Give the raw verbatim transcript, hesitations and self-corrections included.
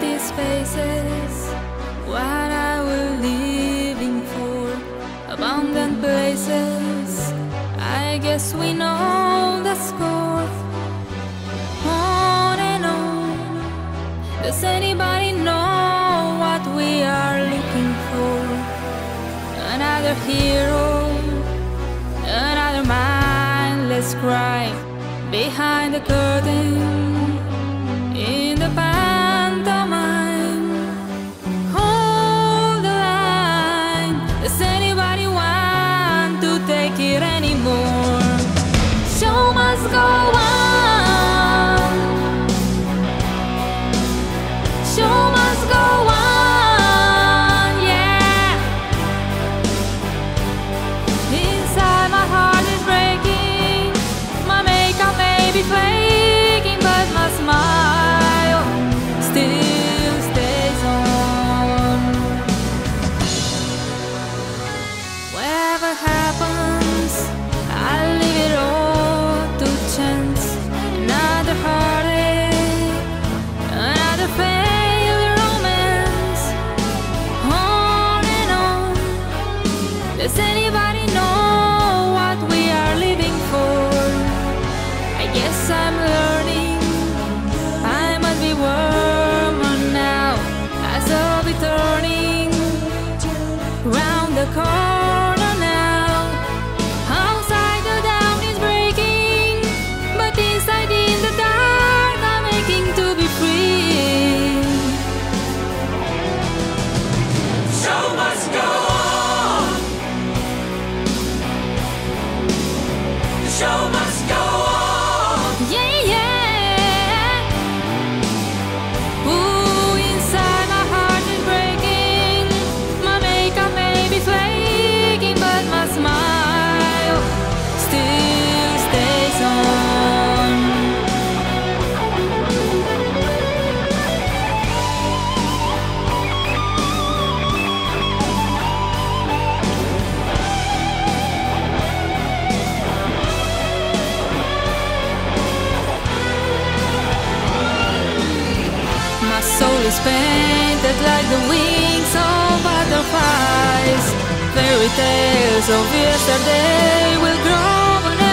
empty spaces, what I was living for, abandoned places. I guess we know the score. On and on. Does anybody know what we are looking for? Another hero, another mindless cry behind the curtain in the pantomime. Hold the line. Does anybody want to take it anymore? Show must go on. Show must go on, yeah. Inside my heart is breaking, my makeup may be flaking, but my smile still stays on. Whatever happens, I'll leave it all to chance. Another heartache, another failed romance. On and on. Does anybody know what we are living for? I guess I'm learning, I must be warmer now, as I'll be turning round the corner now. Outside the dawn is breaking, but inside in the dark I'm aching to be free. Show must go on. The show must go on. Yeah, yeah. Ooh, inside my heart is breaking, my makeup may be flaking, but my smile still stays on. My soul is painted like the wings of butterflies. Fairy tales of yesterday will grow on